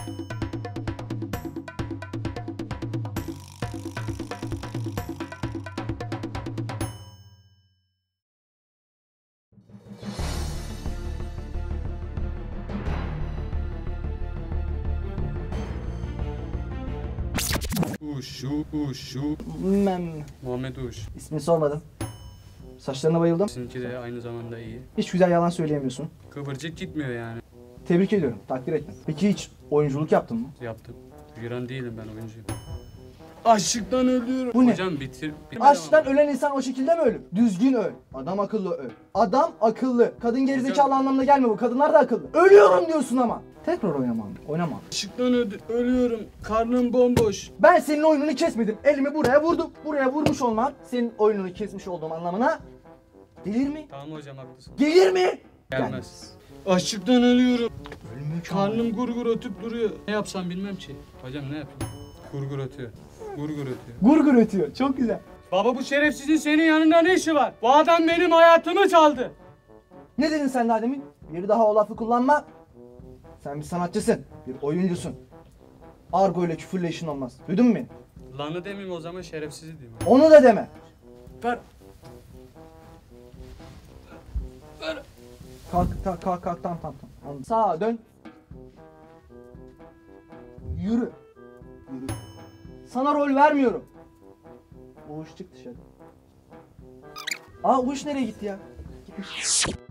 Uşu. Muhammed Uş. İsmini sormadım. Saçlarına bayıldım. Sizinki de aynı zamanda iyi. Hiç güzel yalan söyleyemiyorsun. Kıvırcık gitmiyor yani. Tebrik ediyorum, takdir ettim. Peki hiç oyunculuk yaptın mı? Yaptım. Figüran değilim, ben oyuncuyum. Açlıktan ölüyorum. Bu ne? Hocam bitir. Açlıktan ölen insan o şekilde mi ölür? Düzgün öl. Adam akıllı öl. Adam akıllı. Kadın gerizekalı anlamına gelmiyor bu. Kadınlar da akıllı. Ölüyorum diyorsun ama. Tekrar oynamam. Oynamam. Açlıktan ölüyorum. Karnım bomboş. Ben senin oyununu kesmedim. Elimi buraya vurdum. Buraya vurmuş olmam senin oyununu kesmiş olduğum anlamına gelir mi? Tamam hocam, haklısın. Gelir mi? Gelmez. Açlıktan ölüyorum. Ölmüyor ki. Karnım gurgur ötüp duruyor. Ne yapsam bilmem ki. Hocam ne yapayım? Gurgur ötüyor. Gurgur ötüyor. Gurgur ötüyor. Çok güzel. Baba, bu şerefsizin senin yanında ne işi var? Bu adam benim hayatımı çaldı. Ne dedin sen daha demin? Bir daha o lafı kullanma. Sen bir sanatçısın. Bir oyuncusun. Argo ile küfürle işin olmaz. Duydun mu beni? Lanı demeyeyim o zaman, şerefsizi diyeyim. Onu da deme. Ver. Kalk tamam. Sağa dön. Yürü. Sana rol vermiyorum. Uğuş çık dışarı. Uğuş nereye gitti ya? Gitmiş.